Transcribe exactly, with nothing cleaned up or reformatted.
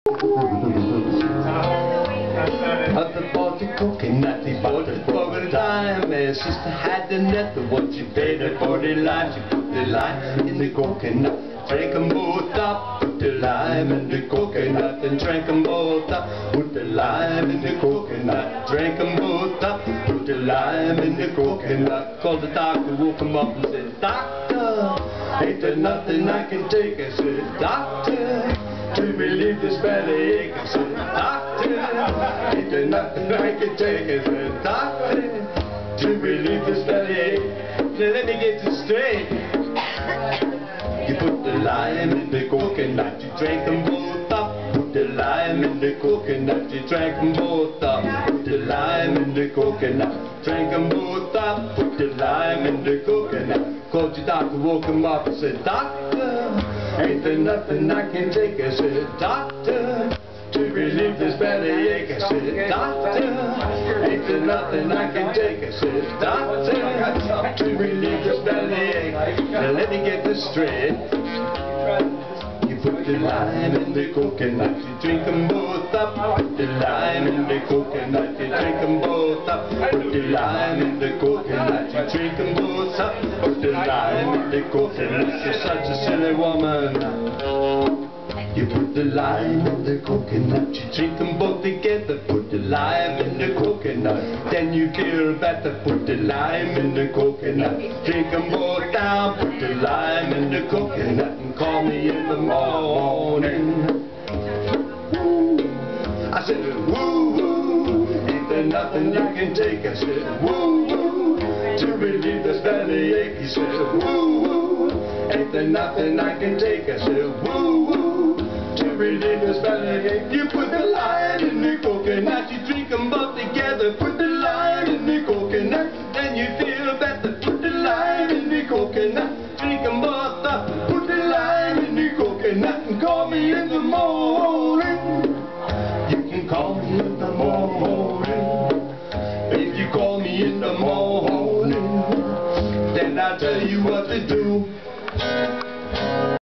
At the party coconut, he bought it for a dime. His sister had the net, the what she paid her for the lime. She put the lime in the coconut, drank them both up. Put the lime in the coconut and drank them both up. Put the lime in the coconut, drank them both up. Put the lime in the coconut. Called the doctor, woke him up and said, "Doctor, ain't there nothing I can take?" I said, "Doctor, to relieve this bellyache." I said, "Doctor, ain't there nothing I can take?" I said, "Doctor, to relieve this bellyache." Now let me get this straight. You put the lime in the coconut, you drank them both up. Put the lime in the coconut, you drank them both up. Put the lime in the coconut, drank them both up. Put the lime in the coconut. Called your doctor, woke him up and said, "Doctor, ain't there nothing I can take?" I said, "Doctor, to relieve this bellyache." I said, "Doctor, ain't there nothing I can take?" I said, "Doctor, to relieve this bellyache." Now let me get this straight. You put the lime in the coconut, you drink them both up. Put the lime in the coconut, you drink them both up. Put the lime in the coconut, you drink them both up. Put the lime in the coconut, you're such a silly woman. You put the lime in the coconut, you drink them both together. Put the lime in the coconut, then you feel better. Put the lime in the coconut, drink them both down. Put the lime in the coconut and call me in the morning. I said, "Woo, woo, ain't there nothing you can take?" I said, "Woo, woo, to relieve this bellyache." He said, "Woo, woo, ain't there nothing I can take?" I said, "Woo, woo, to relieve this bellyache." You put the lime in the coconut, you drink them both together. Put the lime in the coconut, then you feel better. Put the lime in the coconut, drink them both up. Put the lime in the coconut and call me in the morning. You can call me in the morning. If you call me in the morning, then I'll tell you what to do.